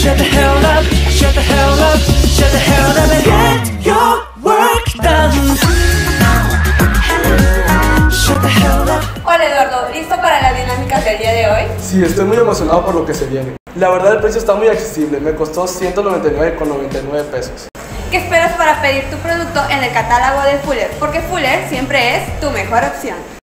Shut the hell up, shut the hell up, shut the hell up and get your work done. Shut the hell up. Hola Eduardo, ¿listo para las dinámicas del día de hoy? Sí, estoy muy emocionado por lo que se viene. La verdad el precio está muy accesible, me costó 199,99 pesos. ¿Qué esperas para pedir tu producto en el catálogo de Fuller? Porque Fuller siempre es tu mejor opción.